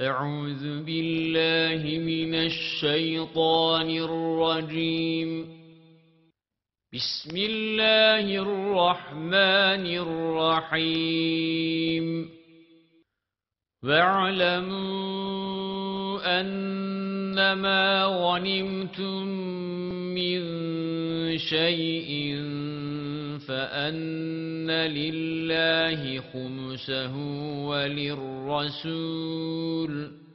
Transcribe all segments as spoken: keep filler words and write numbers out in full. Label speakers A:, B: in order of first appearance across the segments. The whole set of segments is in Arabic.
A: أعوذ بالله من الشيطان الرجيم بسم الله الرحمن الرحيم واعلموا أنما غنمتم من شيء فأن لله خمسه وللرسول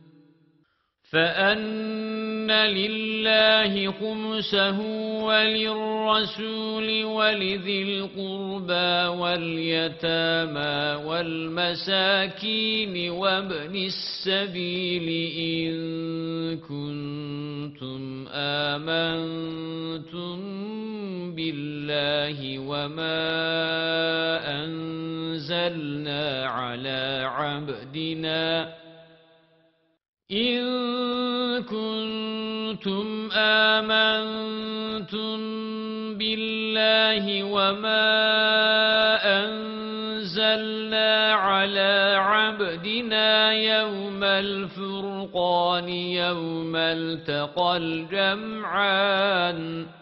A: فأن لله خمسه وللرسول ولذي القربى واليتامى والمساكين وابن السبيل إن كنتم آمنتم بالله وما أنزلنا على عبدنا إن كنتم آمنتم بالله وما أنزلنا على عبدنا يوم الفرقان يوم التقى الجمعان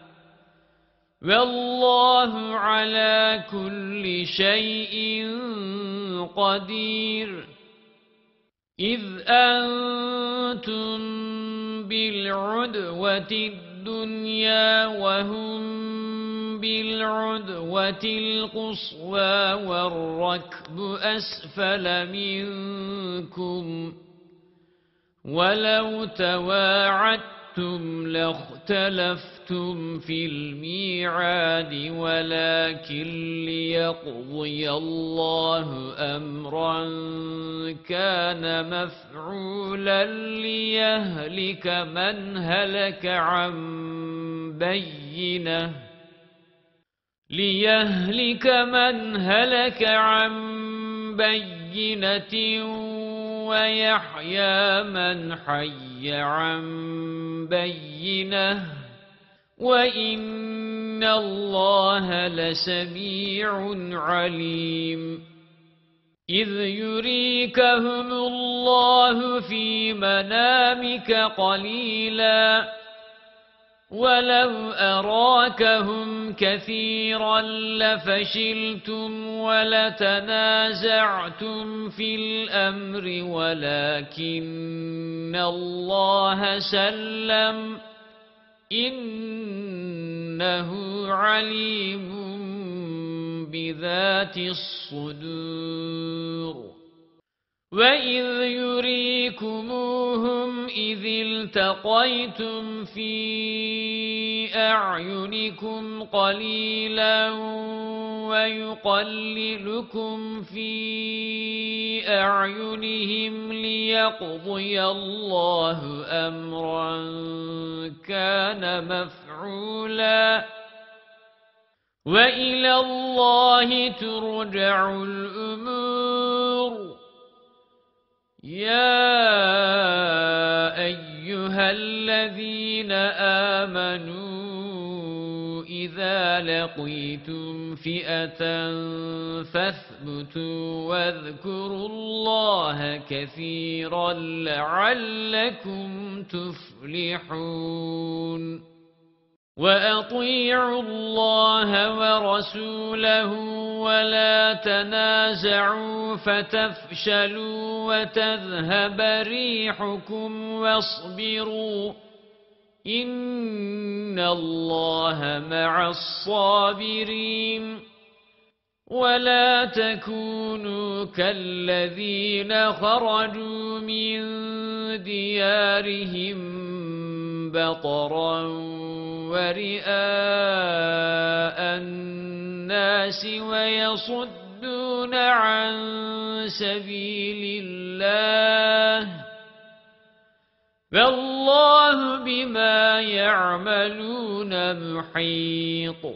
A: والله على كل شيء قدير إذ أنتم بالعدوة الدنيا وهم بالعدوة القصوى والركب أسفل منكم ولو تواعدتم لاختلفتم في الميعاد ولكن ليقضي الله أمرا كان مفعولا ليهلك من هلك عن بينه ليهلك من هلك عن بينة ويحيى من حي عن بينه وإن الله لسميع عليم إذ يريكهم الله في منامك قليلا ولو أراكهم كثيرا لفشلتم ولتنازعتم في الأمر ولكن الله سلم إنه عليم بذات الصدور وَإِذْ يُرِيكُمُوهُمْ إِذِ الْتَقَيْتُمْ فِي أَعْيُنِكُمْ قَلِيلًا وَيُقَلِّلُكُمْ فِي أَعْيُنِهِمْ لِيَقْضِيَ اللَّهُ أَمْرًا كَانَ مَفْعُولًا وَإِلَى اللَّهِ تُرْجَعُ الْأُمُورُ يَا أَيُّهَا الَّذِينَ آمَنُوا إِذَا لَقِيتُمْ فِئَةً فَاثْبُتُوا وَاذْكُرُوا اللَّهَ كَثِيرًا لَعَلَّكُمْ تُفْلِحُونَ وَأَطِيعُوا اللَّهَ وَرَسُولَهُ وَلَا تَنَازَعُوا فَتَفْشَلُوا وَتَذْهَبَ رِيحُكُمْ وَاصْبِرُوا إِنَّ اللَّهَ مَعَ الصَّابِرِينَ وَلَا تَكُونُوا كَالَّذِينَ خَرَجُوا مِنْ دِيَارِهِمْ بَطَرًا وَرِئَاءَ النَّاسِ وَيَصُدُّونَ عَن سَبِيلِ اللَّهِ وَاللَّهُ بِمَا يَعْمَلُونَ مُحِيطٌ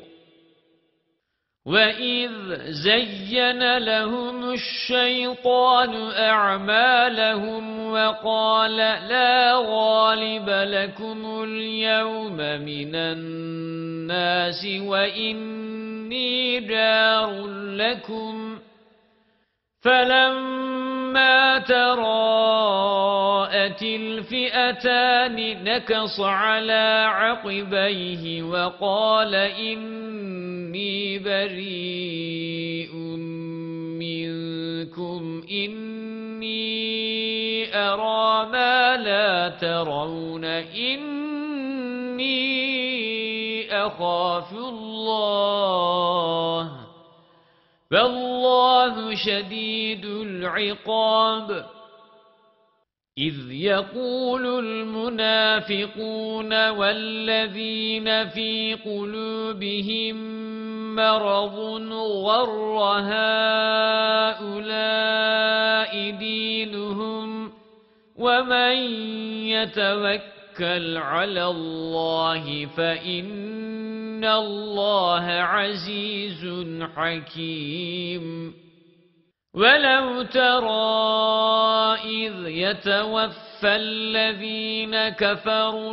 A: وَإِذْ زَيَّنَ لَهُمُ الشَّيْطَانُ أَعْمَالَهُمْ وَقَالَ لَا غَالِبَ لَكُمُ الْيَوْمَ مِنَ النَّاسِ وَإِنِّي جَارٌ لَكُمْ فَلَمَّا تَرَاءَى رأت الفئتان نكص على عقبيه وقال إني بريء منكم إني أرى ما لا ترون إني أخاف الله فالله شديد العقاب إذ يقول المنافقون والذين في قلوبهم مرض غر هؤلاء دينهم ومن يتوكل على الله فإن الله عزيز حكيم ولو ترى إذ يتوفى الذين كفروا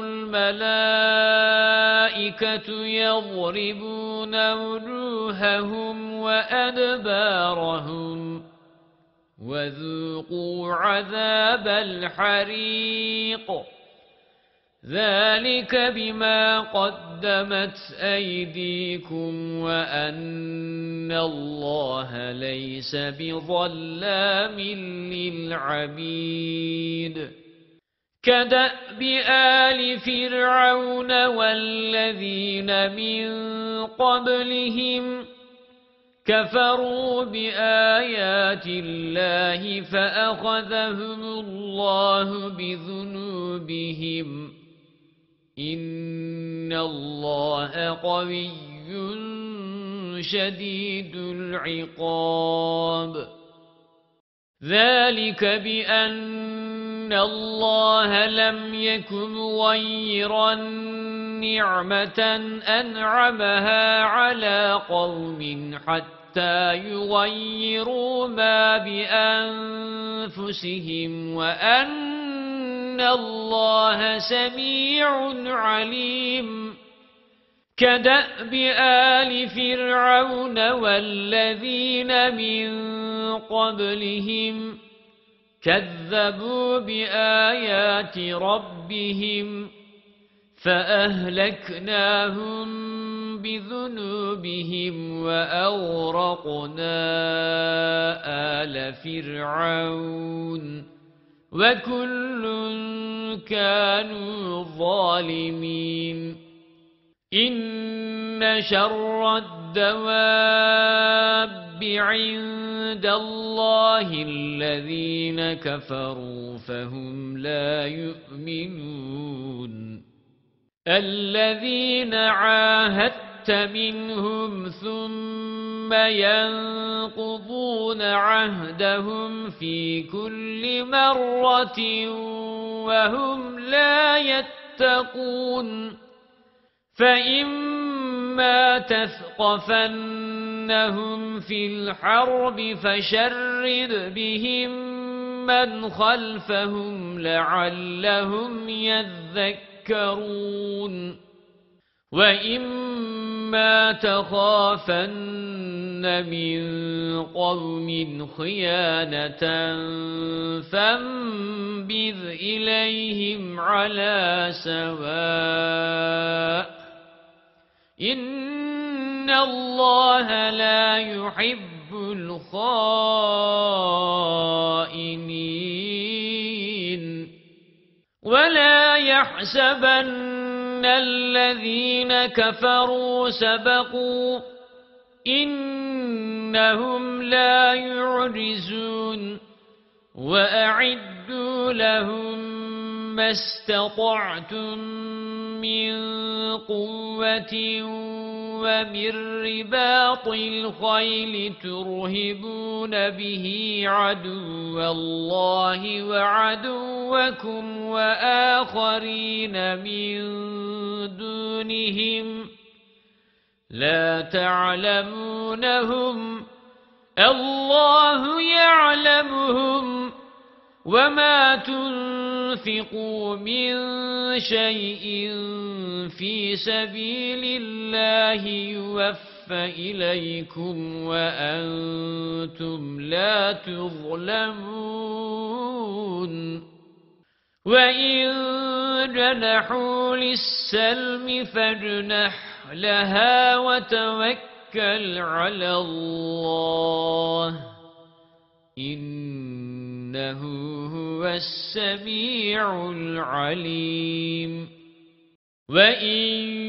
A: الملائكة يضربون وجوههم وأدبارهم وذوقوا عذاب الحريق ذلك بما قدمت أيديكم وأن الله ليس بظلام للعبيد كدأب آل فرعون والذين من قبلهم كفروا بآيات الله فأخذهم الله بذنوبهم إن الله قوي شديد العقاب ذلك بأن الله لم يكن مغيرا نعمة أنعمها على قوم حتى يغيروا ما بأنفسهم وأن الله سميع عليم كدأب آل فرعون والذين من قبلهم كذبوا بآيات ربهم فأهلكناهم بذنوبهم وأغرقنا آل فرعون وكل كانوا ظالمين إن شر الدواب عند الله الذين كفروا فهم لا يؤمنون الذين عاهدت منهم ثم ينقضون عهدهم في كل مرة وهم لا يتقون فإما تثقفنهم في الحرب فشرد بهم من خلفهم لعلهم يذكرون وإما تخافن من قوم خيانة فانبذ إليهم على سواء إن الله لا يحب الخائنين ولا يحسبن الذين كفروا سبقوا إنهم لا يعجزون وأعدوا لهم ما استطعتم من قوة ومن رباط الخيل ترهبون به عدو الله وعدوكم وآخرين من دونهم لا تعلمونهم الله يعلمهم وما تنفقوا من شيء في سبيل الله يوفى إليكم وأنتم لا تظلمون وَإِن جَنَحُوا لِلسَّلْمِ فَاجْنَحْ لَهَا وَتَوَكَّلْ عَلَى اللَّهِ إِنَّهُ هُوَ السَّمِيعُ الْعَلِيمُ وَإِن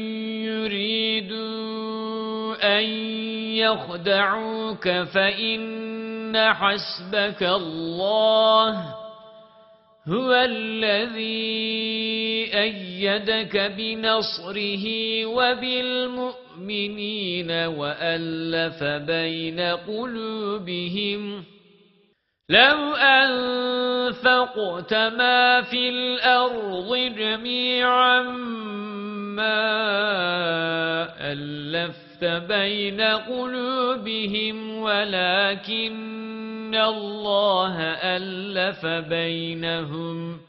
A: يُرِيدُوا أَن يَخْدَعُوكَ فَإِنَّ حَسْبَكَ اللَّهُ هُوَ الَّذِي أَيَّدَكَ بِنَصْرِهِ وَبِالْمُؤْمِنِينَ وَأَلَّفَ بَيْنَ قُلُوبِهِمْ لَوْ أَنفَقْتَ مَا فِي الْأَرْضِ جَمِيعًا مَا أَلَّفْتَ بَيْنَ قُلُوبِهِمْ وَلَكِنَّ اللَّهَ أَلَّفَ بَيْنَهُمْ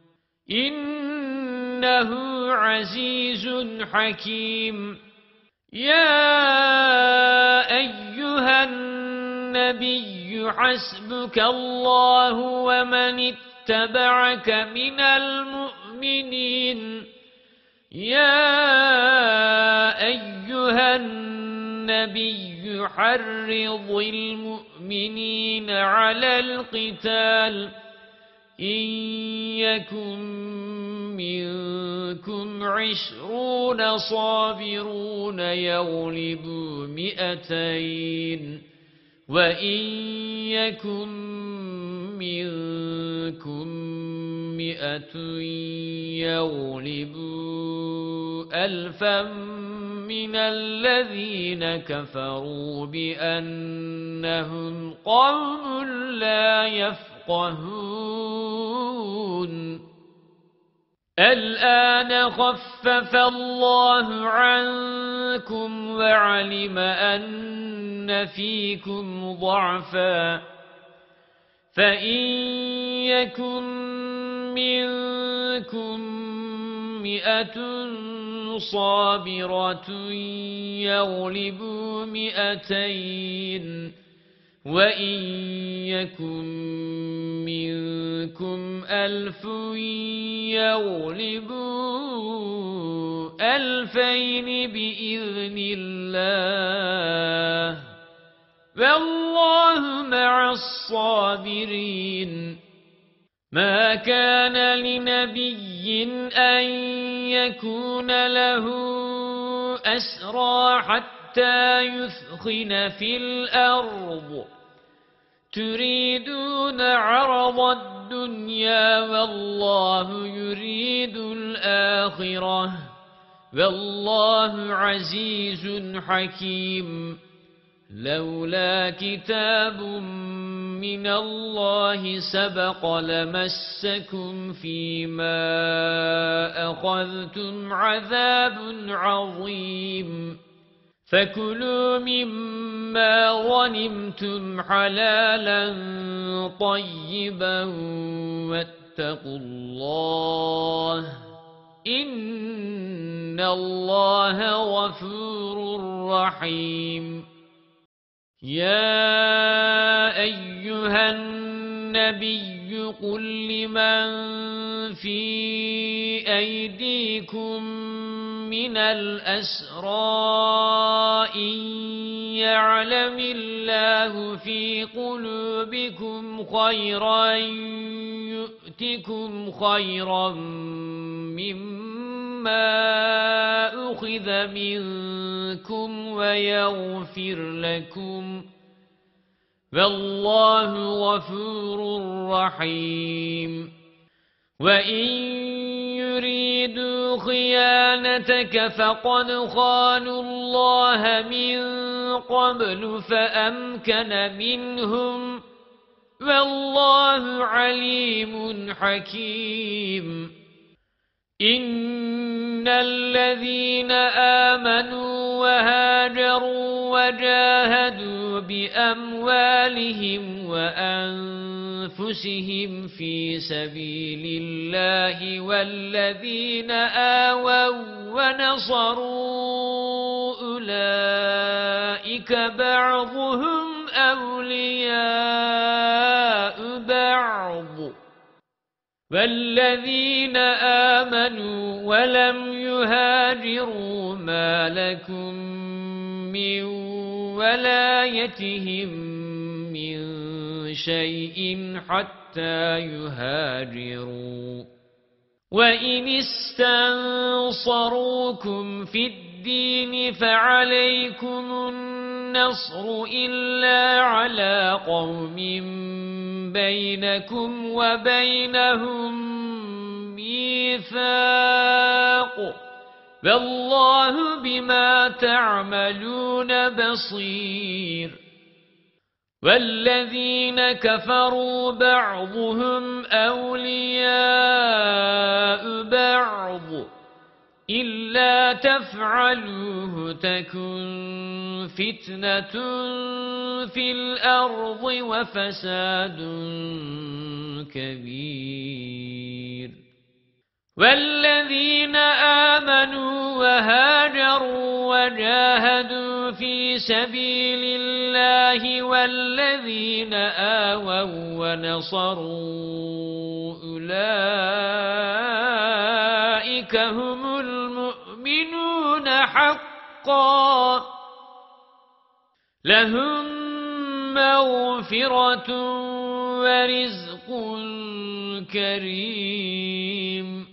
A: إِنَّهُ عَزِيزٌ حَكِيمٌ يَا أَيُّهَا النَّبِيُّ حَسْبُكَ اللَّهُ وَمَنِ اتَّبَعَكَ مِنَ الْمُؤْمِنِينَ يَا أَيُّهَا النَّبِيُّ حَرِّضِ الْمُؤْمِنِينَ عَلَى الْقِتَالِ إِن يَكُن مِّنكُمْ عِشْرُونَ صَابِرُونَ يَغْلِبُوا مِائَتَيْنِ وَإِن يَكُن مِّنكُم مِّائَةٌ يَغْلِبُوا أَلْفًا مِّنَ الَّذِينَ كَفَرُوا بِأَنَّهُمْ قَوْمٌ لَّا يَفْقَهُونَ الْآنَ خَفَّفَ اللَّهُ عَنكُمْ وَعَلِمَ أَنَّ فِيكُمْ ضَعْفًا فَإِن يَكُن مِّنكُم مِّائَةٌ صَابِرَةٌ يَغْلِبُوا مِائَتَيْنِ وَإِن يَكُن مِّنكُمْ أَلْفٌ يَغْلِبُوا أَلْفَيْنِ بِإِذْنِ اللَّهِ وَاللَّهُ مَعَ الصَّابِرِينَ مَا كَانَ لِنَبِيٍّ أَن يَكُونَ لَهُ أَسْرَىٰ حَتَّىٰ يُثْخِنَ فِي الْأَرْضِ تُرِيدُونَ عَرَضَ الدُّنْيَا وَاللَّهُ يُرِيدُ الْآخِرَةَ وَاللَّهُ عَزِيزٌ حَكِيمٌ لولا كتاب من الله سبق لمسكم فيما أخذتم عذاب عظيم فكلوا مما غنمتم حلالا طيبا واتقوا الله إن الله غفور رحيم يا أيها النبي قل لمن في أيديكم من الأسرى إن يعلم الله في قلوبكم خيرا يؤتكم خيرا مما أخذ منكم ويغفر لكم والله غفور رحيم وإن يريدوا خيانتك فقد خانوا الله من قبل فأمكن منهم والله عليم حكيم إن الذين آمنوا وهاجروا وجاهدوا بأموالهم وأنفسهم في سبيل الله والذين آووا ونصروا أولئك بعضهم أولياء بعض والذين آمنوا ولم يهاجروا ما لكم من ولايتهم من شيء حتى يهاجروا وإن استنصروكم في الدين فعليكم النصر إلا على قوم بينكم وبينهم ميثاق والله بما تعملون بصير والذين كفروا بعضهم أولياء بعض إلا تفعلوه تكن فتنة في الأرض وفساد كبير والذين آمنوا وهاجروا وجاهدوا في سبيل الله والذين آووا ونصروا أولئك هم المؤمنون حقا لهم مغفرة ورزق كريم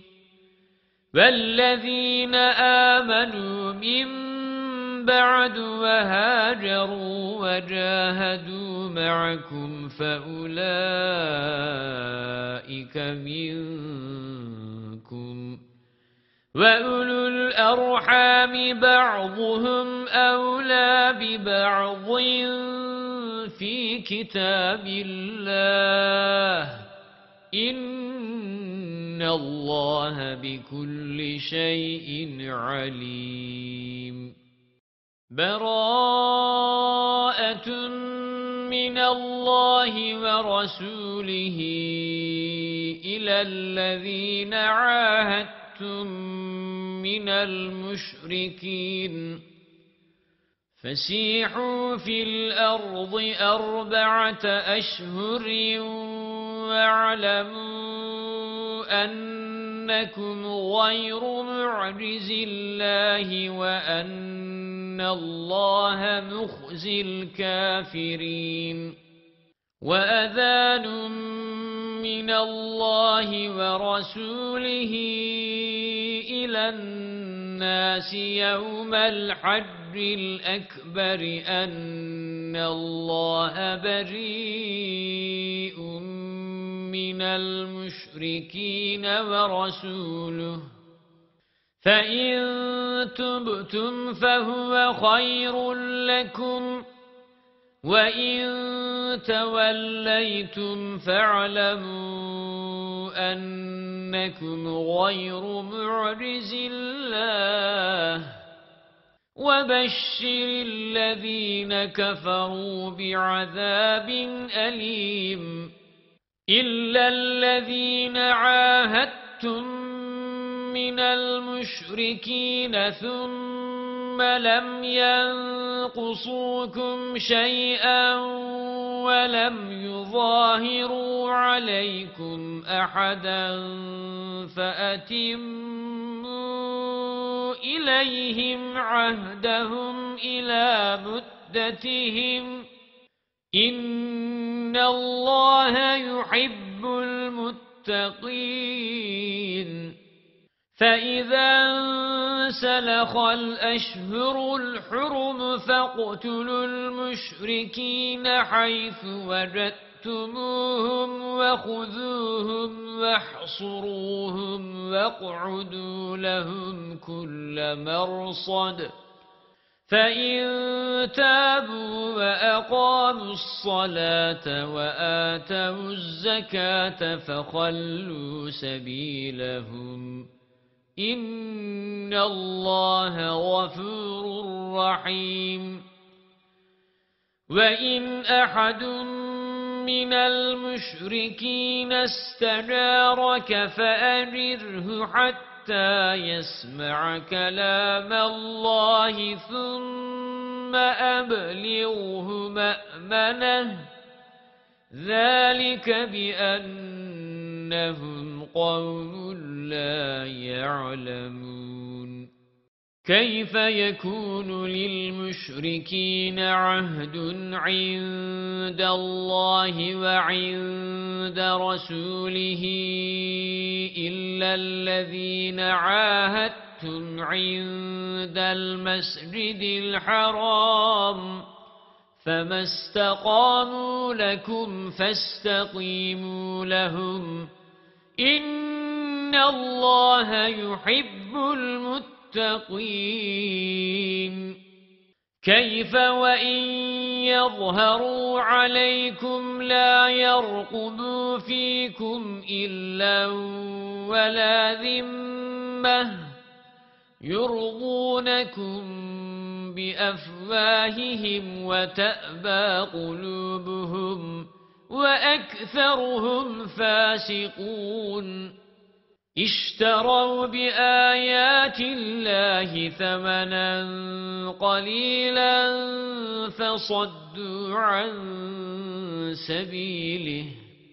A: والذين آمنوا من بعد وهاجروا وجاهدوا معكم فأولئك منكم وأولو الأرحام بعضهم أولى ببعض في كتاب الله إن الله بكل شيء عليم براءة من الله ورسوله إلى الذين عاهدتم من المشركين فسيحوا في الأرض أربعة أشهر واعلموا أنكم غير معجز الله وأن الله مخزي الكافرين وأذان من الله ورسوله إلى الناس يوم الحج الأكبر أن الله بريء من المشركين ورسوله فإن تبتم فهو خير لكم وَإِن تَوَلَّيْتُمْ فَاعْلَمُوا أَنَّكُمْ غَيْرُ مُعْجِزِ اللَّهِ وَبَشِّرِ الَّذِينَ كَفَرُوا بِعَذَابٍ أَلِيمٍ إِلَّا الَّذِينَ عَاهَدتُّم مِّنَ الْمُشْرِكِينَ ثُمَّ لَمْ يَنقُصُوكُمْ شَيْئًا وَلَمْ يُظَاهِرُوا عَلَيْكُمْ أَحَدًا فَأَتِمُّوا إِلَيْهِمْ عَهْدَهُمْ إِلَى مُدَّتِهِمْ إِنَّ اللَّهَ يُحِبُّ الْمُتَّقِينَ فَإِذَا انسَلَخَ الْأَشْهُرُ الْحُرُمُ فَاقْتُلُوا الْمُشْرِكِينَ حَيْثُ وَجَدتُّمُوهُمْ وَخُذُوهُمْ وَاحْصُرُوهُمْ وَاقْعُدُوا لَهُمْ كُلَّ مَرْصَدٍ فَإِن تَابُوا وَأَقَامُوا الصَّلَاةَ وَآتَوُا الزَّكَاةَ فَخَلُّوا سَبِيلَهُمْ إِنَّ اللَّهَ غَفُورٌ رَّحِيمٌ وَإِنْ أَحَدٌ مِّنَ الْمُشْرِكِينَ اسْتَجَارَكَ فَأَجِرْهُ حَتَّى يَسْمَعَ كَلَامَ اللَّهِ ثُمَّ أَبْلِغْهُ مَأْمَنَهُ ذَلِكَ بِأَنَّهُمْ قوم لا يعلمون كيف يكون للمشركين عهد عند الله وعند رسوله إلا الذين عاهدتم عند المسجد الحرام فما استقاموا لكم فاستقيموا لهم إن الله يحب المتقين كيف وإن يظهروا عليكم لا يرقبوا فيكم إلا ولا ذمة يرضونكم بأفواههم وتأبى قلوبهم وأكثرهم فاسقون اشتروا بآيات الله ثمنا قليلا فصدوا عن سبيله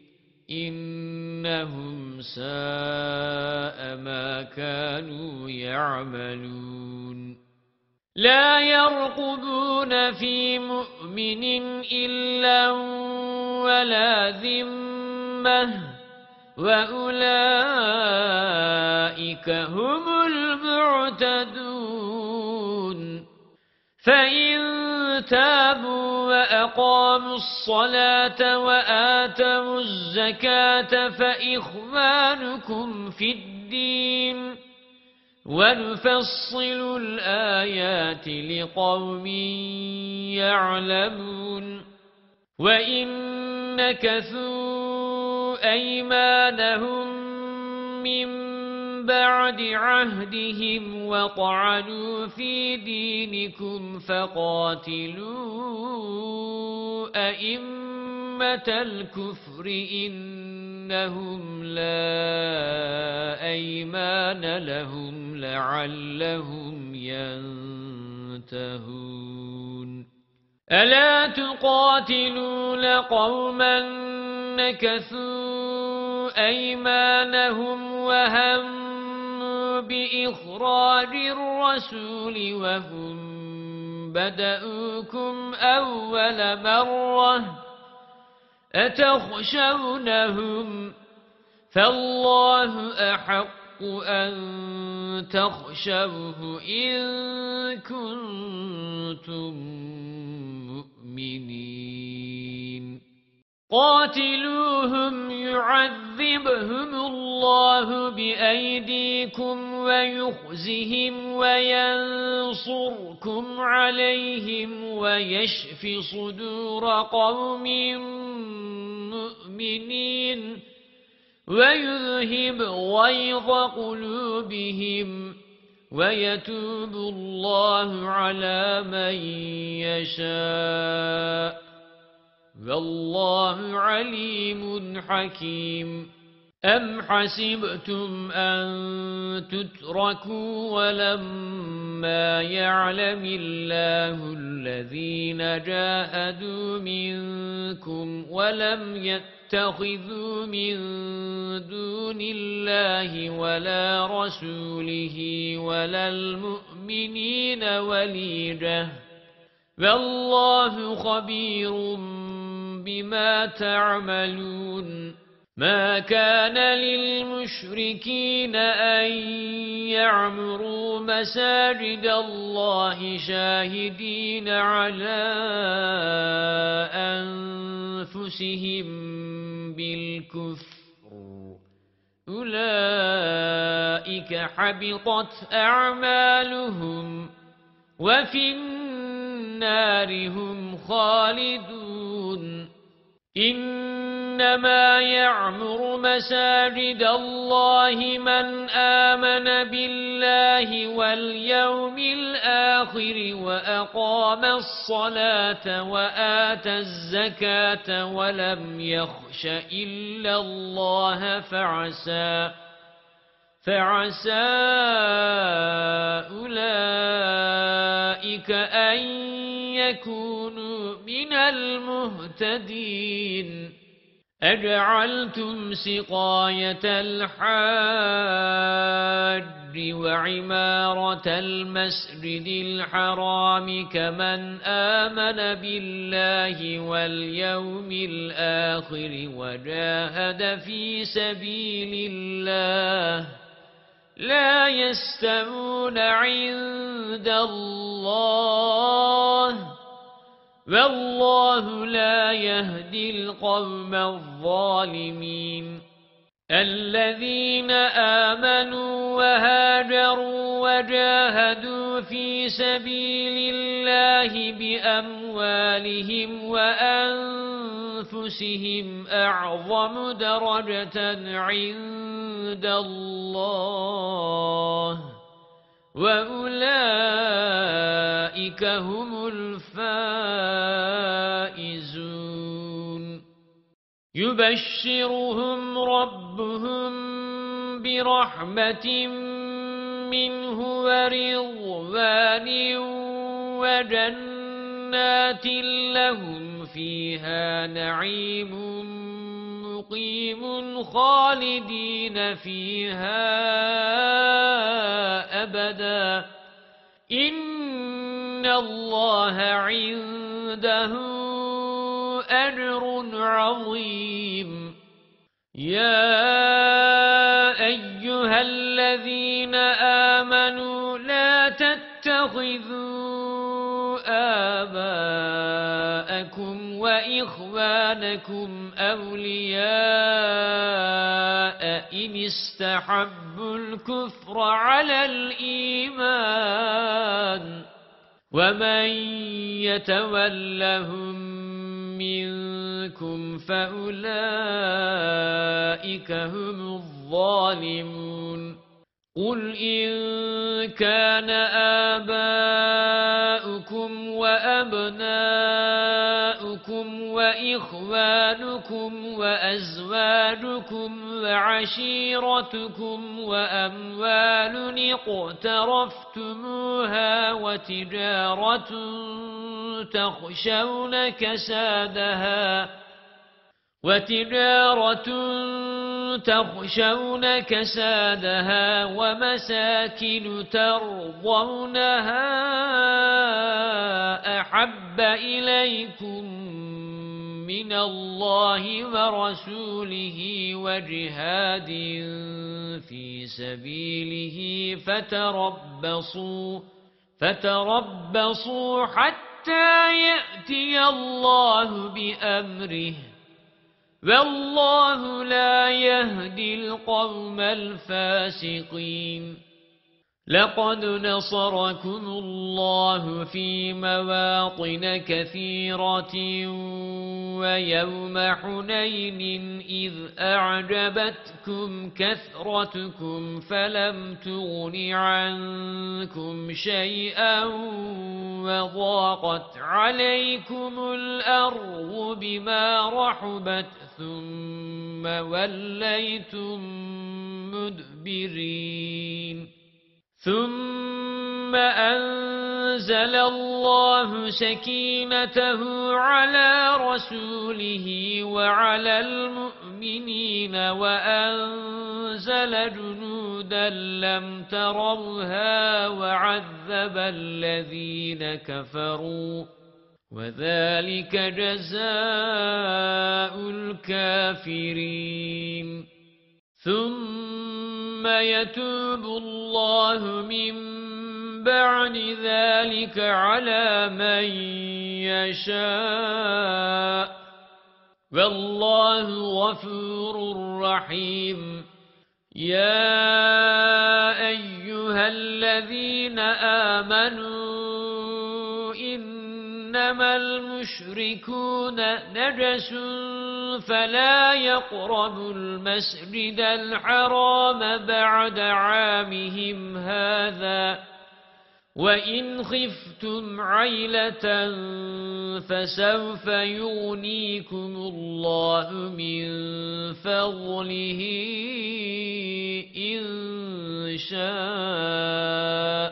A: إنهم ساء ما كانوا يعملون لا يرقبون في مؤمن إلا ولا ذمة وأولئك هم المعتدون فإن تابوا وأقاموا الصلاة وآتوا الزكاة فإخوانكم في الدين ونفصل الآيات لقوم يعلمون وإن نكثوا أيمانهم من بعد عهدهم وطعنوا في دينكم فقاتلوا أئمة الكفر إنهم لا أيمان لهم لعلهم ينتهون ألا تقاتلون قوما نكثوا أيمانهم وهموا بإخراج الرسول وهم بدأوكم أول مرة أتخشونهم فالله أحق أن تخشوه إن كنتم مؤمنين قاتلوهم يعذبهم الله بأيديكم ويخزهم وينصركم عليهم ويشف صدور قوم مؤمنين ويذهب غيظ قلوبهم ويتوب الله على من يشاء والله عليم حكيم أم حسبتم أن تتركوا ولما يعلم الله الذين جاهدوا منكم ولم يتخذوا من دون الله ولا رسوله ولا المؤمنين وليجة والله خبير بما تعملون ما كان للمشركين أن يعمروا مساجد الله شاهدين على أنفسهم بالكفر أولئك حبطت أعمالهم وفي النار هم خالدون إنما يعمر مساجد الله من آمن بالله واليوم الآخر وأقام الصلاة وآتى الزكاة ولم يخش إلا الله فعسى فعسى أولئك أن يكونوا من المهتدين أجعلتم سقاية الحاج وعمارة المسجد الحرام كمن آمن بالله واليوم الآخر وجاهد في سبيل الله لا يستوون عند الله والله لا يهدي القوم الظالمين الذين آمنوا وهاجروا وجاهدوا في سبيل الله بأموالهم وأنفسهم أعظم درجة عند الله وأولئك هم الفائزون يبشرهم ربهم برحمة منه ورضوان وجنات لهم فيها نعيم مقيم خالدين فيها أبدا إن الله عنده أجر عظيم يا أيها الذين آمنوا لا تتخذوا آباءكم وإخوانكم أولياء إن استحبوا الكفر على الإيمان ومن يتولهم منكم فأولئك هم الظالمون قل إن كان آباؤكم وأبناؤكم وإخوانكم وأزواجكم وعشيرتكم وأموال اقترفتموها وتجارة تخشون كسادها وتجارة تخشون كسادها ومساكن ترضونها أحب إليكم من الله ورسوله وجهاد في سبيله فتربصوا فتربصوا حتى يأتي الله بأمره والله لا يهدي القوم الفاسقين لقد نصركم الله في مواطن كثيرة ويوم حنين إذ أعجبتكم كثرتكم فلم تغن عنكم شيئا وضاقت عليكم الأرض بما رحبت ثم وليتم مدبرين ثم أنزل الله سكينته على رسوله وعلى المؤمنين وأنزل جنودا لم تروها وعذب الذين كفروا وذلك جزاء الكافرين ثم يتوب الله من بعد ذلك على من يشاء والله غفور رحيم يا أيها الذين آمنوا إنما المشركون نجس فلا يقربوا المسجد الحرام بعد عامهم هذا وإن خفتم عيلة فسوف يغنيكم الله من فضله إن شاء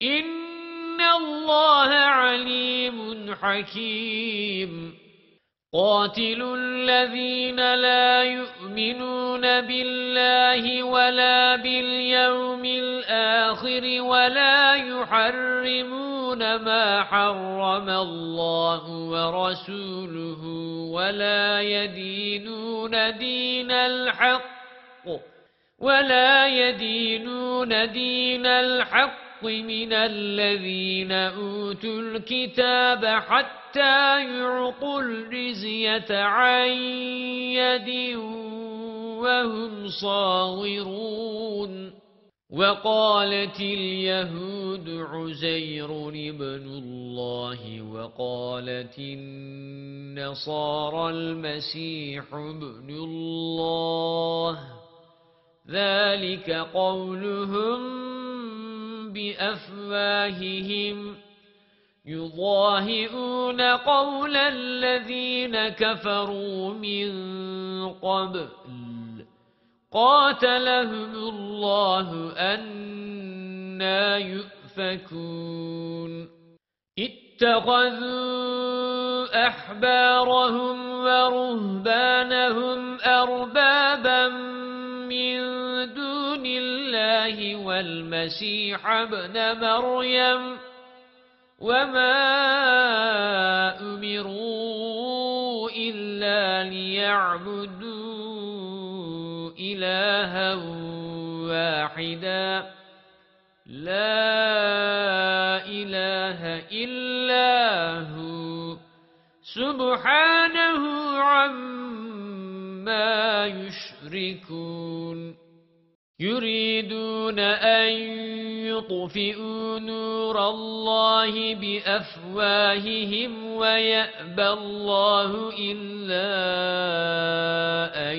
A: إن الله عليم حكيم قاتلوا الذين لا يؤمنون بالله ولا باليوم الآخر ولا يحرمون ما حرم الله ورسوله ولا يدينون دين الحق ولا يدينون دين الحق من الذين أوتوا الكتاب حتى يعطوا الجزية عن يد وهم صاغرون وقالت اليهود عزير ابن الله وقالت النصارى المسيح ابن الله ذلك قولهم بأفواههم يضاهئون قول الذين كفروا من قبل قاتلهم الله أنى يؤفكون اتخذوا أحبارهم ورهبانهم أربابا من دون الله والمسيح ابن مريم وما أمروا إلا ليعبدوا إلها واحدا لا إله إلا هو سبحانه عما يشركون يريدون أن يطفئوا نور الله بأفواههم ويأبى الله إلا أن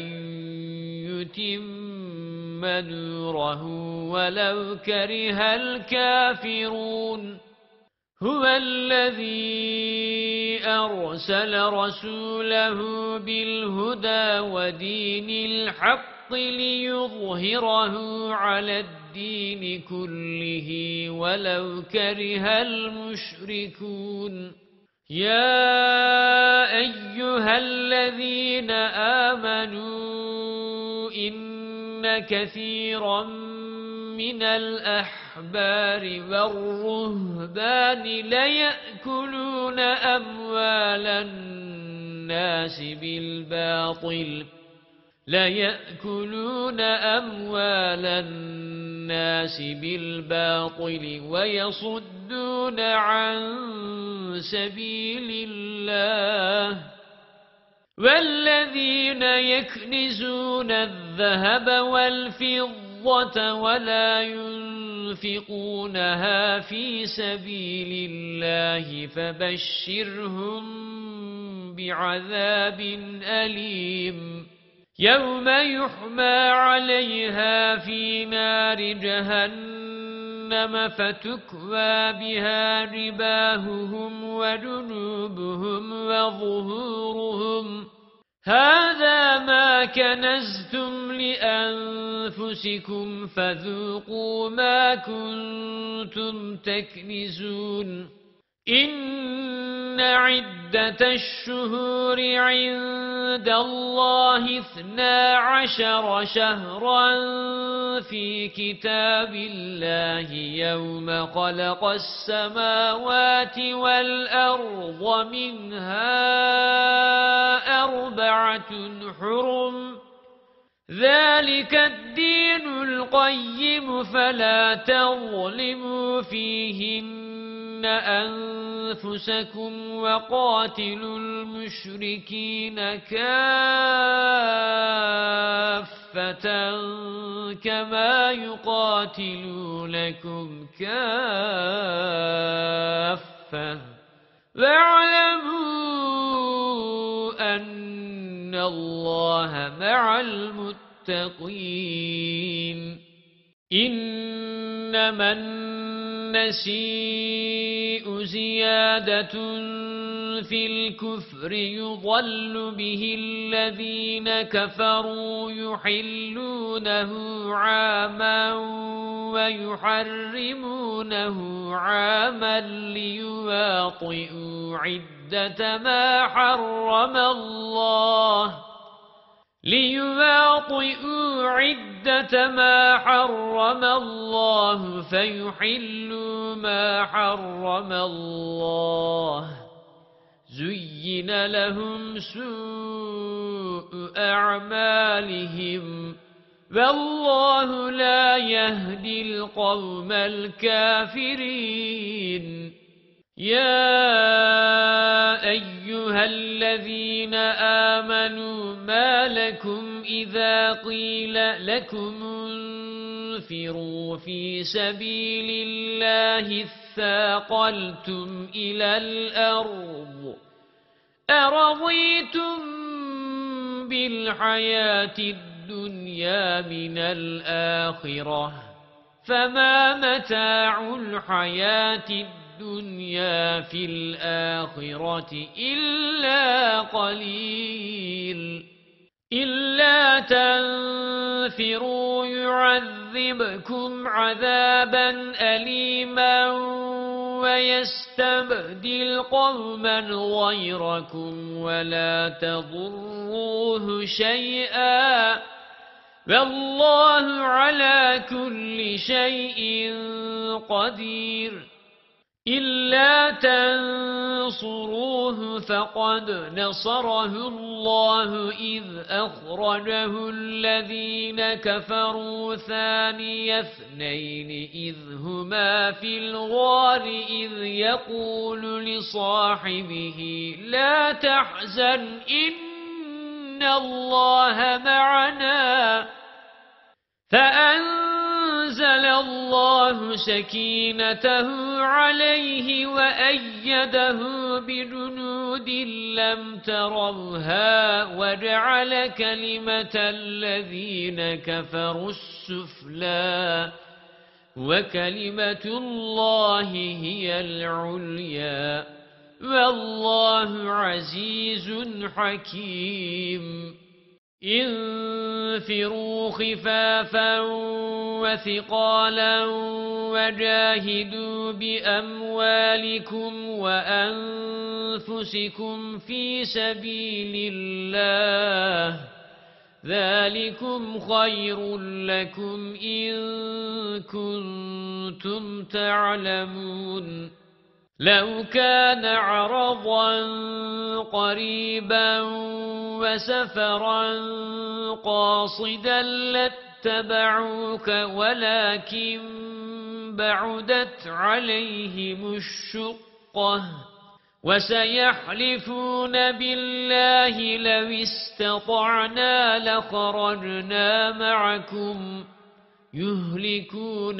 A: يتم نوره ولو كره الكافرون هو الذي أرسل رسوله بالهدى ودين الحق ليظهره على الدين كله ولو كره المشركون يا أيها الذين آمنوا إن كثيرا من الأحبار والرهبان ليأكلون أموال الناس بالباطل ليأكلون أموال الناس بالباطل ويصدون عن سبيل الله والذين يكنزون الذهب والفضة ولا ينفقونها في سبيل الله فبشرهم بعذاب أليم يوم يحمى عليها في نار جهنم فتكوى بها جباههم وجنوبهم وظهورهم هذا ما كنزتم لأنفسكم فذوقوا ما كنتم تكنزون إن عدة الشهور عند الله اثنا عشر شهرا في كتاب الله يوم خلق السماوات والأرض منها أربعة حرم ذلك الدين القيم فلا تظلموا فيهن أنفسكم وقاتلوا المشركين كافة كما يقاتلونكم كافة واعلموا أن الله مع المتقين إنما النسيء زيادة في الكفر يضل به الذين كفروا يحلونه عاما ويحرمونه عاما ليواطئوا عدة ما حرم الله ليواطئوا عدة ما حرم الله فيحلوا ما حرم الله زين لهم سوء أعمالهم والله لا يهدي القوم الكافرين يا أيها الذين آمنوا ما لكم إذا قيل لكم انفروا في سبيل الله اثاقلتم إلى الأرض أرضيتم بالحياة الدنيا من الآخرة فما متاع الحياة الدنيا الدنيا في الآخرة إلا قليل إلا تنفروا يعذبكم عذابا أليما ويستبدل قوما غيركم ولا تضروه شيئا والله على كل شيء قدير إلا تنصروه فقد نصره الله إذ أخرجه الذين كفروا ثاني اثنين إذ هما في الغار إذ يقول لصاحبه لا تحزن إن الله معنا فأنزل الله سكينته عليه وأيده بجنود لم تروها وجعل كلمة الذين كفروا السفلى وكلمة الله هي العليا والله عزيز حكيم انفروا خفافا وثقالا وجاهدوا بأموالكم وأنفسكم في سبيل الله ذلكم خير لكم إن كنتم تعلمون لو كان عرضا قريبا وسفرا قاصدا لاتبعوك ولكن بعدت عليهم الشقة وسيحلفون بالله لو استطعنا لخرجنا معكم يهلكون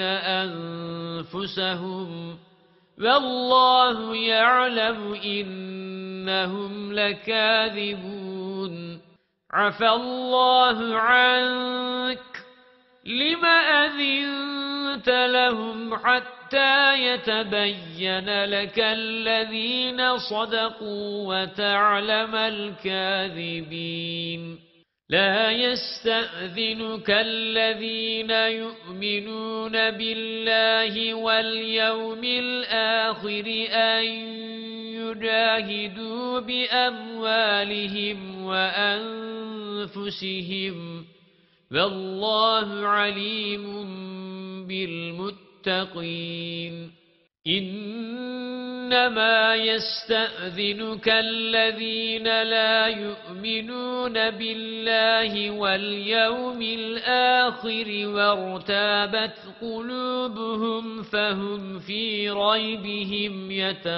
A: أنفسهم والله يعلم إنهم لكاذبون عفى الله عنك لم أذنت لهم حتى يتبين لك الذين صدقوا وتعلم الكاذبين لا يستأذنك الذين يؤمنون بالله واليوم الآخر أن يجاهدوا بأموالهم وأنفسهم والله عليم بالمتقين إنما يستأذنك الذين لا يؤمنون بالله واليوم الآخر وارتابت قلوبهم فهم في ريبهم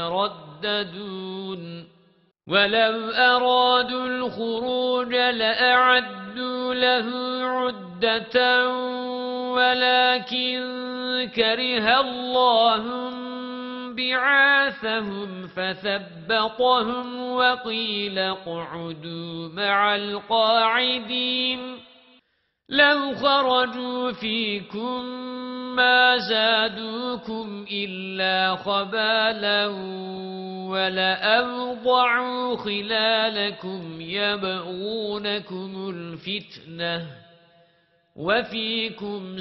A: يترددون ولو أرادوا الخروج لأعدوا له عدة ولكن كره الله بعاثهم فثبطهم وقيل اقعدوا مع القاعدين لو خرجوا فيكم ما زادوكم إلا خبالا ولأوضعوا خلالكم يبغونكم الفتنة وفيكم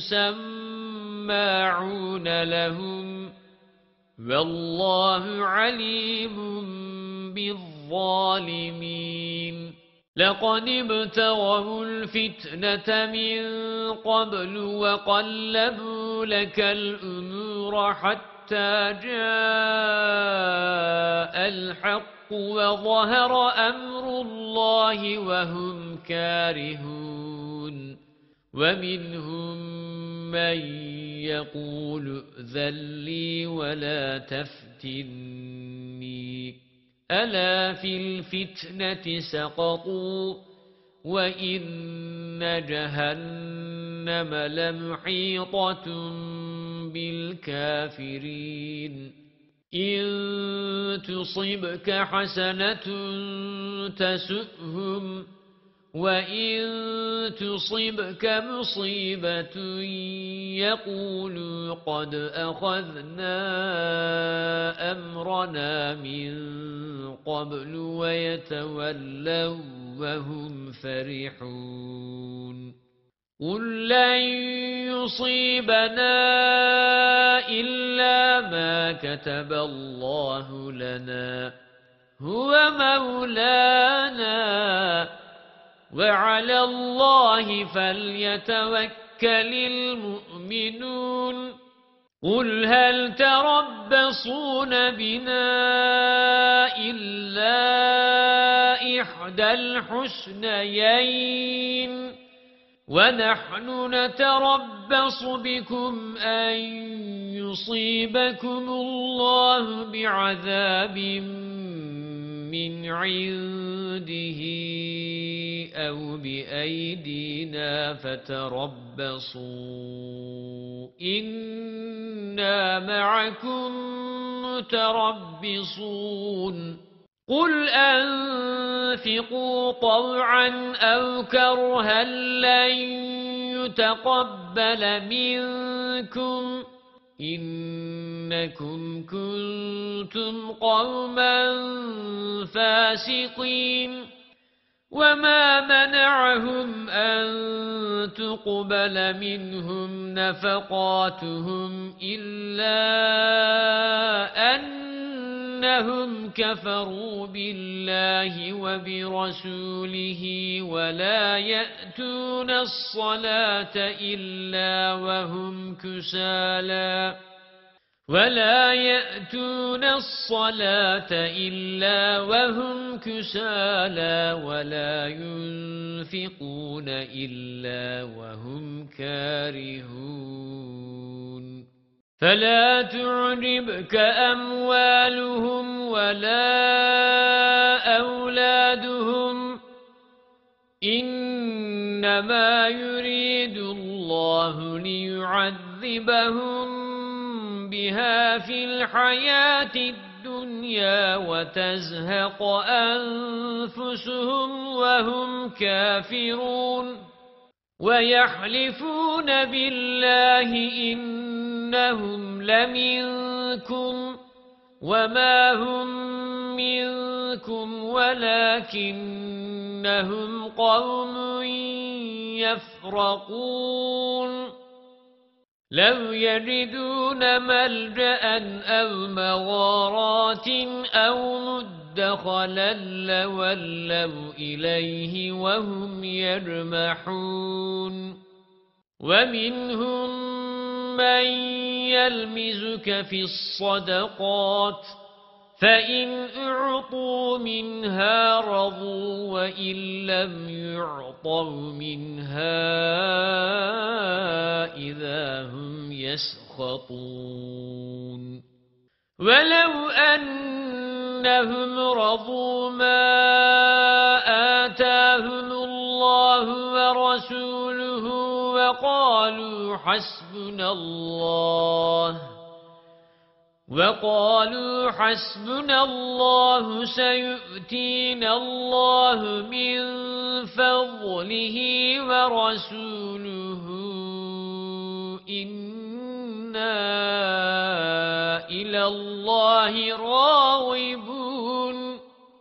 A: سماعون لهم والله عليم بالظالمين لقد ابتغوا الفتنة من قبل وقلبوا لك الأمور حتى جاء الحق وظهر أمر الله وهم كارهون ومنهم من يقول ائذن لي ولا تفتني ألا في الفتنة سقطوا وإن جهنم لمحيطة بالكافرين إن تصبك حسنة تسؤهم وَإِن تُصِبْكَ مُصِيبَةٌ يَقُولُوا قَدْ أَخَذْنَا أَمْرَنَا مِنْ قَبْلُ وَيَتَوَلَّوْا وَهُمْ فَرِحُونَ قُل لَّن يُصِيبَنَا إِلَّا مَا كَتَبَ اللَّهُ لَنَا هُوَ مَوْلَانَا وَعَلَى اللَّهِ فَلْيَتَوَكَّلِ الْمُؤْمِنُونَ قُلْ هَلْ تَرَبَّصُونَ بِنَا إِلَّا إِحْدَى الْحُسْنَيَيْنِ وَنَحْنُ نَتَرَبَّصُ بِكُمْ أَن يُصِيبَكُمُ اللَّهُ بِعَذَابٍ مِّنْ عِندِهِ أَوْ بِأَيْدِينَا فَتَرَبَّصُوا إِنَّا مَعَكُمْ مُتَرَبِّصُونَ قُلْ أَنفِقُوا طَوْعًا أَوْ كَرْهًا لَّن يُتَقَبَّلَ مِنكُمْ إِنَّكُمْ كُنتُمْ قَوْمًا فَاسِقِينَ وَمَا مَنَعَهُمْ أَن تُقْبَلَ مِنْهُمْ نَفَقَاتُهُمْ إِلَّا أَنَّهُمْ كَفَرُوا بِاللَّهِ وَبِرَسُولِهِ وَلَا يَأْتُونَ الصَّلَاةَ إِلَّا وَهُمْ كُسَالَى وَلَا يَأْتُونَ الصَّلَاةَ إِلَّا وَهُمْ كُسَالَى وَلَا يُنْفِقُونَ إِلَّا وَهُمْ كَارِهُونَ فَلَا تُعْجِبْكَ أَمْوَالُهُمْ وَلَا أَوْلَادُهُمْ إِنَّمَا يُرِيدُ اللَّهُ لِيُعَذِّبَهُم بها في الحياة الدنيا وتزهق أنفسهم وهم كافرون ويحلفون بالله إنهم لمنكم وما هم منكم ولكنهم قوم يفرقون لو يجدون ملجأ أو مغارات أو مدخلا لولوا إليه وهم يجمحون ومنهم من يلمزك في الصدقات فإن أعطوا منها رضوا وإن لم يعطوا منها إذا هم يسخطون ولو أنهم رضوا ما آتاهم الله ورسوله وقالوا حسبنا الله وقالوا حسبنا الله سيؤتينا الله من فضله ورسوله إنا إلى الله راغبون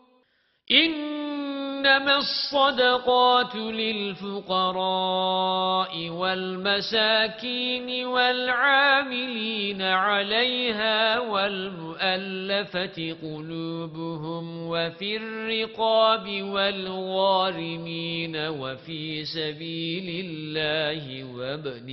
A: إنما الصدقات للفقراء والمساكين والعاملين عليها والمؤلفة قلوبهم وفي الرقاب والغارمين وفي سبيل الله وابن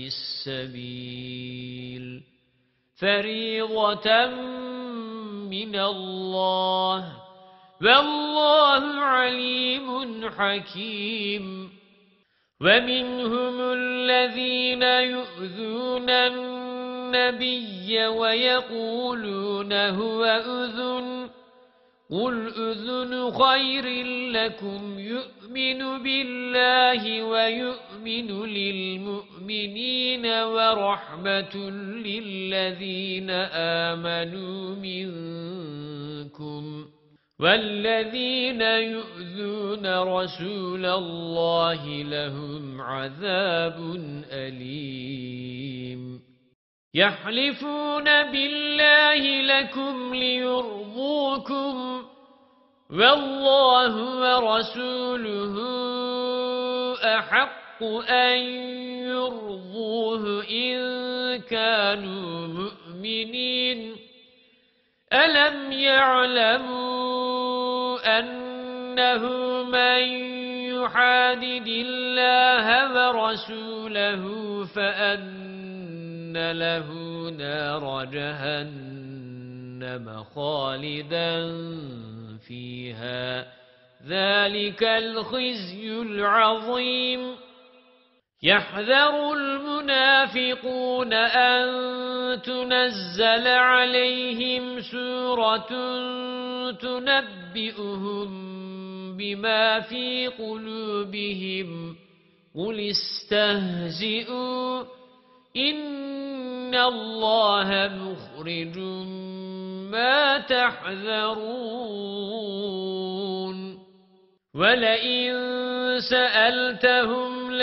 A: السبيل فريضة من الله والله عليم حكيم ومنهم الذين يؤذون النبي ويقولون هو أذن قل أذن خير لكم يؤمن بالله ويؤمن للمؤمنين ورحمة للذين آمنوا منكم والذين يؤذون رسول الله لهم عذاب أليم يحلفون بالله لكم ليرضوكم والله ورسوله أحق أن يرضوه إن كانوا مؤمنين ألم يعلموا أنه من يحادد الله ورسوله فأن له نار جهنم خالدا فيها ذلك الخزي العظيم يحذر المنافقون أن تنزل عليهم سورة تنبئهم بما في قلوبهم قل استهزئوا إن الله مخرج ما تحذرون ولئن سألتهم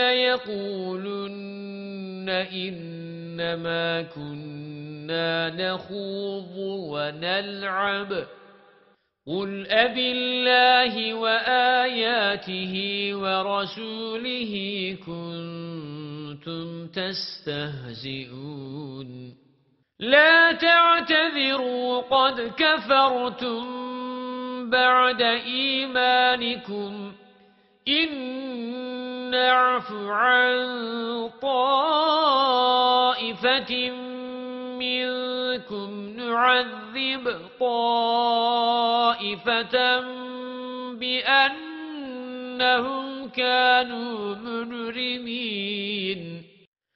A: ليقولن إنما كنا نخوض ونلعب قل أبالله وآياته ورسوله كنتم تستهزئون لا تعتذروا قد كفرتم بعد إيمانكم إن نعف عن طائفة منكم نعذب طائفة بأنهم كانوا مجرمين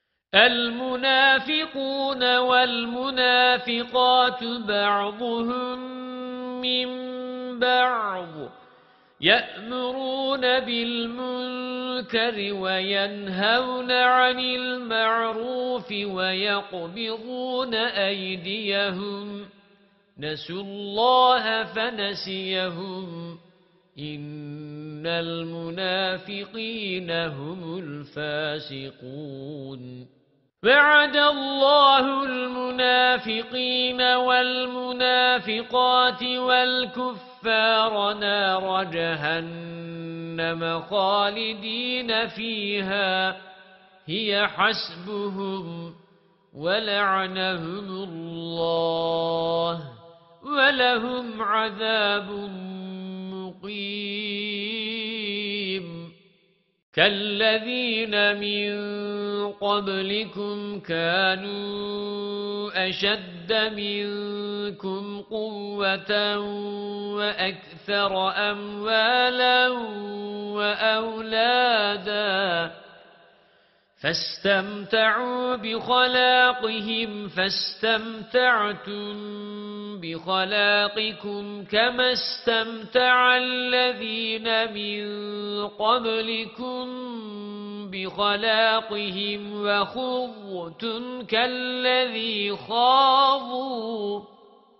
A: المنافقون والمنافقات بعضهم من بعض يأمرون بالمنكر وينهون عن المعروف ويقبضون أيديهم نسوا الله فنسيهم إن المنافقين هم الفاسقون وعد الله المنافقين والمنافقات والكفار نار جهنم خالدين فيها هي حسبهم ولعنهم الله ولهم عذاب مقيم كالذين من قبلكم كانوا أشد منكم قوة وأكثر أموالا وأولادا فاستمتعوا بخلاقهم فاستمتعتم بخلاقكم كما استمتع الذين من قبلكم بخلاقهم وخضتم كالذي خاضوا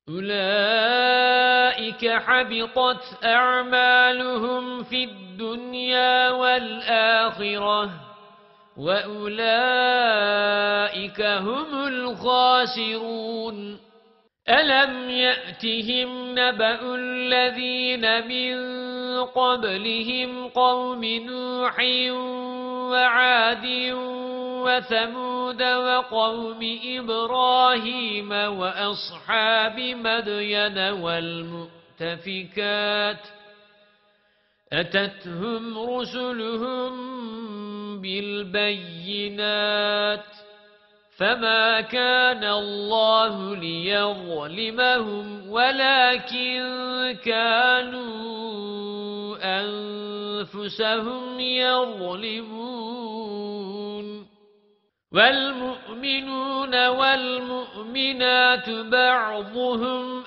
A: أولئك حبطت أعمالهم في الدنيا والآخرة وأولئك هم الخاسرون ألم يأتهم نبأ الذين من قبلهم قوم نوح وعاد وثمود وقوم إبراهيم وأصحاب مدين والمؤتفكات أتتهم رسلهم بالبينات فما كان الله ليظلمهم ولكن كانوا أنفسهم يظلمون والمؤمنون والمؤمنات بعضهم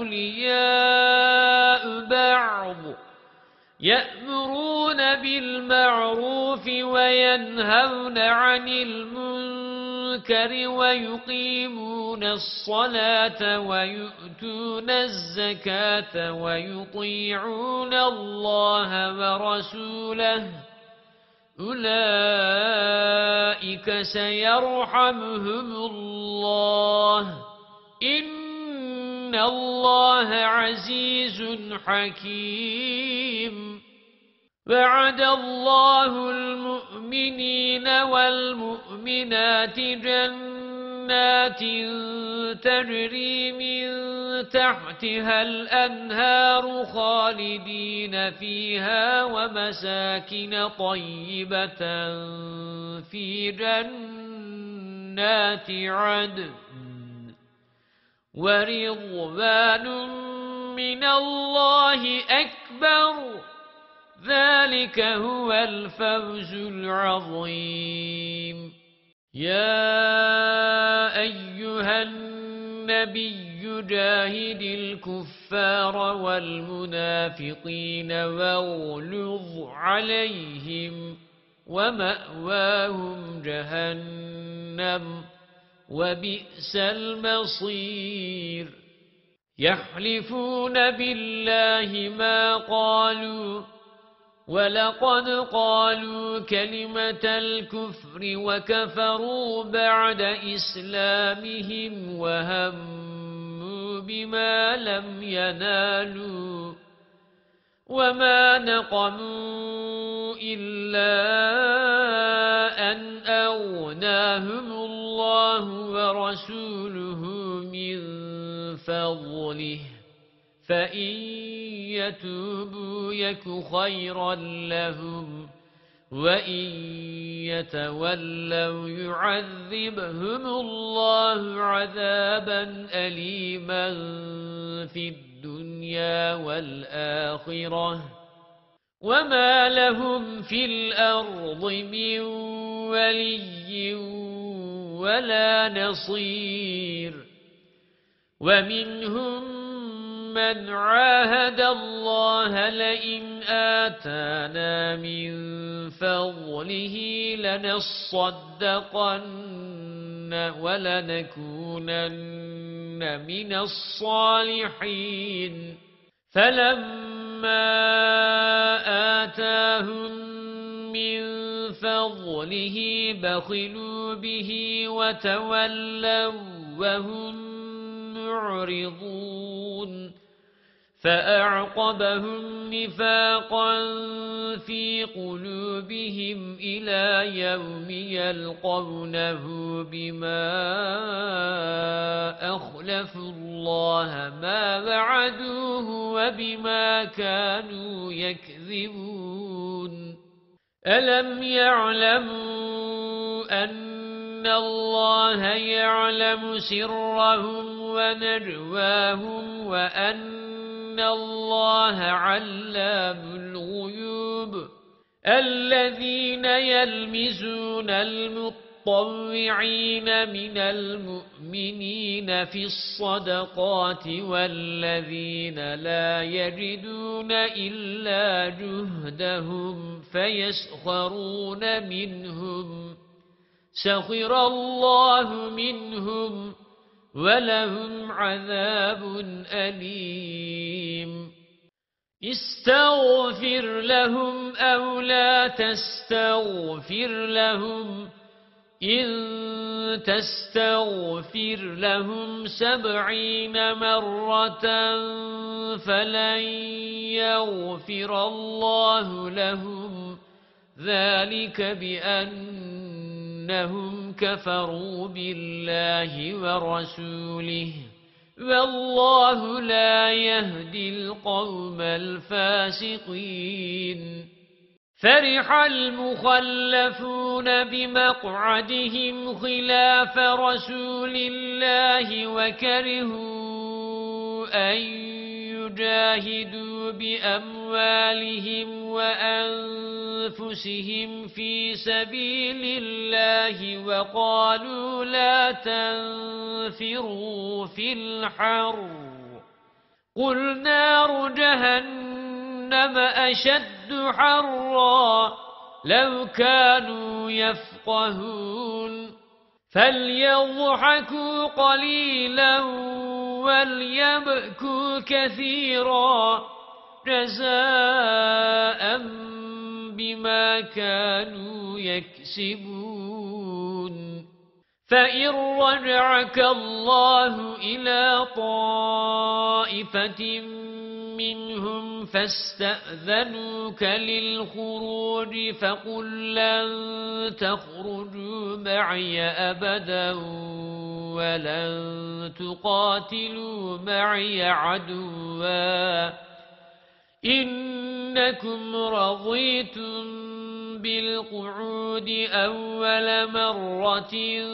A: أولياء بعض يأمرون بالمعروف وينهون عن المنكر ويقيمون الصلاة ويؤتون الزكاة ويطيعون الله ورسوله أولئك سيرحمهم الله إن الله عزيز حكيم وعد الله المؤمنين والمؤمنات جنات تجري من تحتها الأنهار خالدين فيها ومساكن طيبة في جنات عدن ورضوان من الله أكبر ذلك هو الفوز العظيم يا أيها النبي جاهد الكفار والمنافقين واغلظ عليهم ومأواهم جهنم وبئس المصير يحلفون بالله ما قالوا ولقد قالوا كلمة الكفر وكفروا بعد إسلامهم وهموا بما لم ينالوا وما نقموا إلا أن أغناهم الله ورسوله من فضله فإن يتوبوا يك خيرا لهم وإن يتولوا يعذبهم الله عذابا أليما في الدنيا والآخرة وما لهم في الأرض من ولي ولا نصير ومنهم من عاهد الله لئن آتانا من فضله لنصدقن ولنكونن من الصالحين فلما آتاهم من فضله بخلوا به وتولوا وهم معرضون فأعقبهم نفاقا في قلوبهم إلى يوم يلقونه بما أخلفوا الله ما وعدوه وبما كانوا يكذبون ألم يعلموا أن الله يعلم سرهم ونجواهم وأن إن الله علام الغيوب الذين يلمزون المطوعين من المؤمنين في الصدقات والذين لا يجدون إلا جهدهم فيسخرون منهم سخر الله منهم ولهم عذاب أليم استغفر لهم أو لا تستغفر لهم إن تستغفر لهم سبعين مرة فلن يغفر الله لهم ذلك بأنهم كفروا بالله ورسوله والله لا يهدي القوم الفاسقين فرح المخلفون بمقعدهم خلاف رسول الله وكرهوا أن يجاهدوا بأموالهم وأنفسهم في سبيل الله وقالوا لا تنفروا في الحر قل نار جهنم أشد حرا لو كانوا يفقهون فليضحكوا قليلا وليبكوا كثيرا جزاء بما كانوا يكسبون فإن رجعك الله إلى طائفة منهم فاستأذنوك للخروج فقل لن تخرجوا معي أبدا ولن تقاتلوا معي عدوا إنكم رضيتم بالقعود أول مرة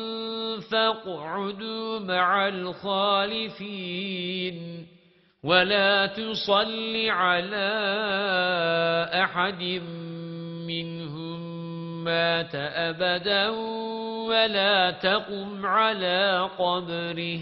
A: فاقعدوا مع الخالفين ولا تصل على أحد منهم مات أبدا ولا تقم على قبره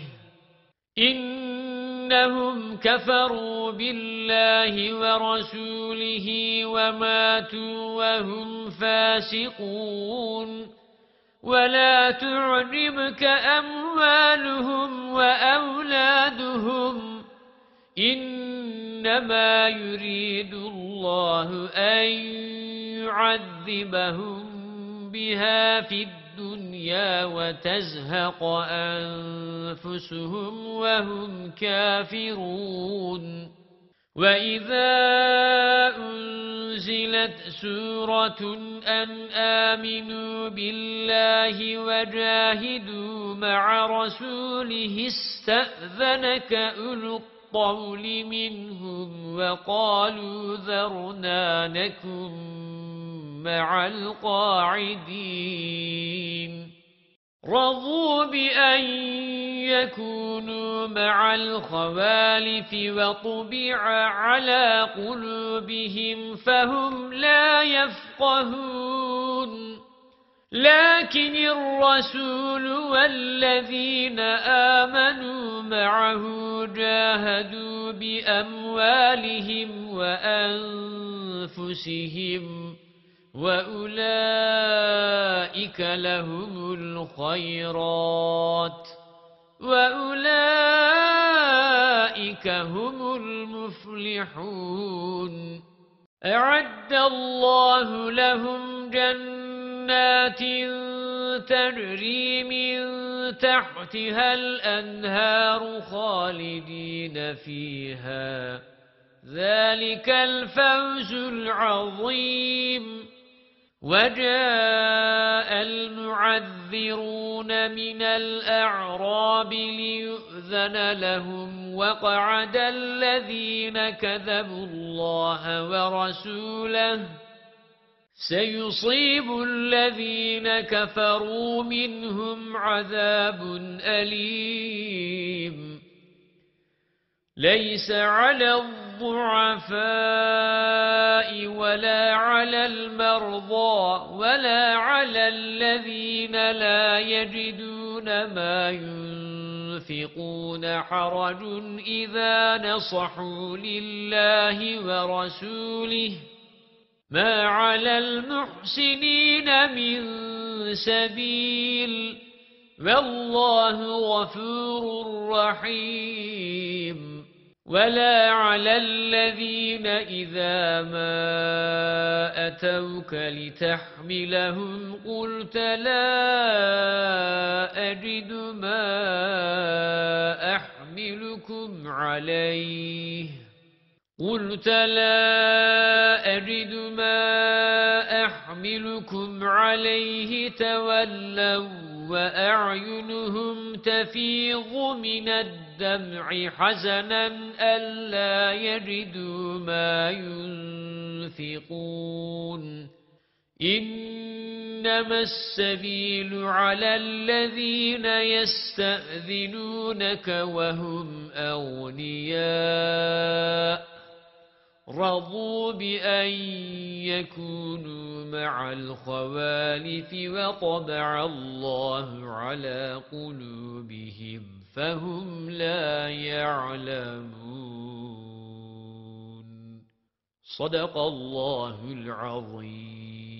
A: إنهم كفروا بالله ورسوله وماتوا وهم فاسقون ولا تعجبك أموالهم وأولادهم إنما يريد الله أن يعذبهم بها في الدنيا وتزهق أنفسهم وهم كافرون وإذا أنزلت سورة أن آمنوا بالله وجاهدوا مع رسوله استأذنك أولو الطول منهم وقالوا ذرنا نكن مع القاعدين رضوا بأن يكونوا مع الخوالف وطبع على قلوبهم فهم لا يفقهون لكن الرسول والذين آمنوا معه جاهدوا بأموالهم وأنفسهم وأولئك لهم الخيرات وأولئك هم المفلحون أعد الله لهم جنات تجري من تحتها الأنهار خالدين فيها ذلك الفوز العظيم وجاء المعذرون من الأعراب ليؤذن لهم وقعد الذين كذبوا الله ورسوله سيصيب الذين كفروا منهم عذاب أليم ليس على الضعفاء ولا على المرضى ولا على الذين لا يجدون ما ينفقون حرج إذا نصحوا لله ورسوله ما على المحسنين من سبيل والله غفور رحيم ولا على الذين إذا ما أتوك لتحملهم قلت لا أجد ما أحملكم عليه قلت لا أجد ما أحملكم عليه تولوا وأعينهم تفيض من الدمع حزنا ألا يجدوا ما ينفقون إنما السبيل على الذين يستأذنونك وهم أغنياء رضوا بأن يكونوا مع الخوالف وطبع الله على قلوبهم فهم لا يعلمون صدق الله العظيم